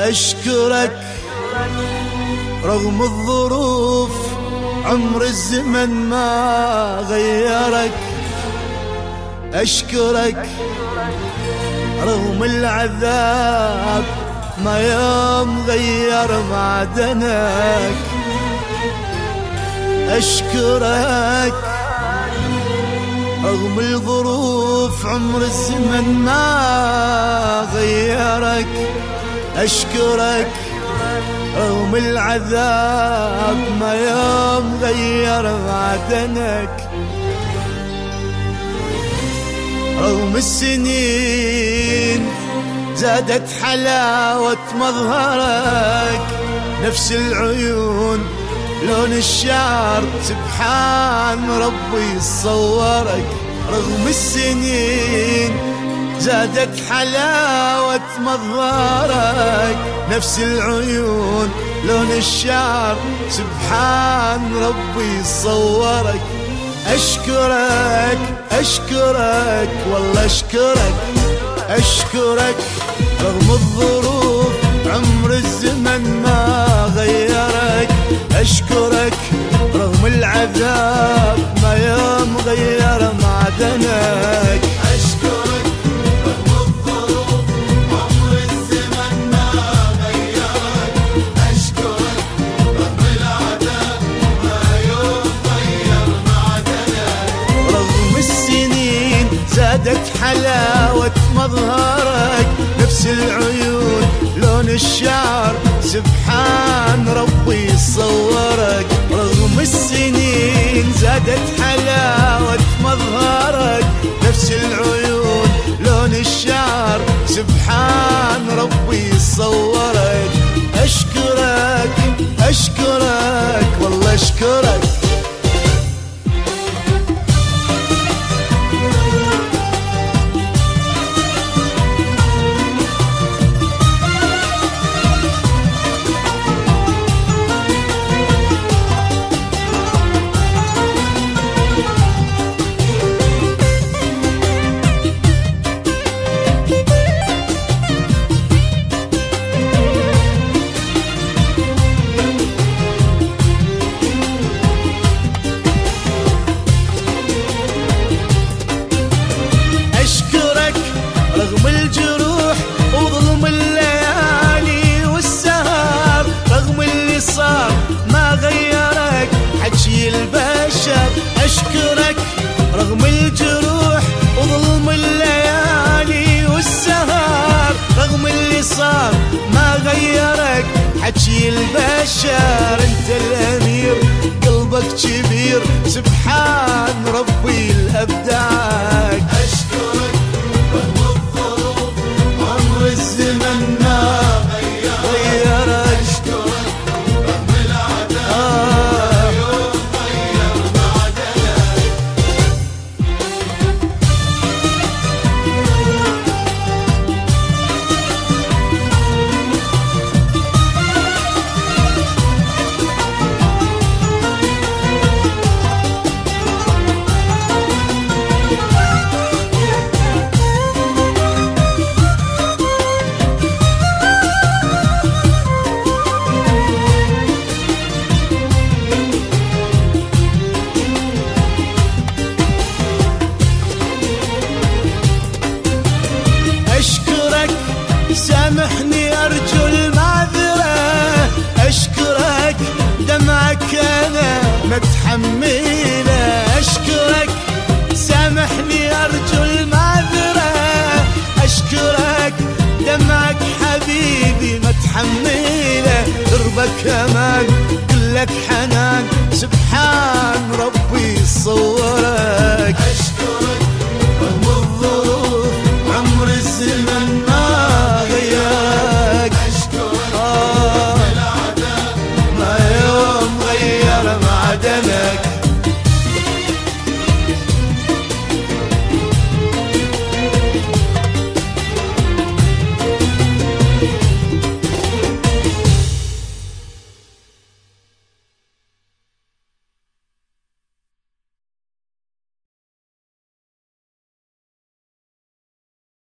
أشكرك رغم الظروف، عمر الزمن ما غيرك. أشكرك رغم العذاب، ما يوم غير معدنك. أشكرك رغم الظروف، عمر الزمن ما غيرك. أشكرك رغم العذاب، ما يوم غير معدنك. رغم السنين زادت حلاوة مظهرك، نفس العيون لون الشعر، سبحان ربي صورك. رغم السنين زادت حلاوة مظهرك، نفس العيون لون الشعر، سبحان ربي صورك. أشكرك أشكرك والله أشكرك. أشكرك رغم الظروف، عمر الزمن ما غيرك. أشكرك رغم العذاب، ما يوم غير معدنك. أشكرك رغم الظروف، عمر الزمن ما غيرك. أشكرك رغم العذاب، ما يوم غير معدنك. رغم السنين زادت حلاوة مظهرك، نفس العيون لون الشعر، سبحان ربي صورك. رغم السنين زادت حلاوة مظهرك، نفس العيون لون الشعر، سبحان ربي صورك. أشكرك أشكرك والله أشكرك. رغم الجروح وظلم الليالي والسهر، رغم اللي صار ما غيرك حجي البشر. أشكرك رغم الجروح وظلم الليالي والسهر، رغم اللي صار ما غيرك حجي البشر. انت الأمير قلبك كبير، سبحان ربي الأبداعك. أشكرك رغم الظروف، عمر الزمن ما غيرك. أشكرك رغم العذاب، ما يوم غير معدنك. سامحني أرجو المعذرة. أشكرك دمعك أنا متحملة. أشكرك سامحني أرجو المعذرة. أشكرك دمعك حبيبي متحملة. دربك أمان كلك حنان، سبحان ربي صور.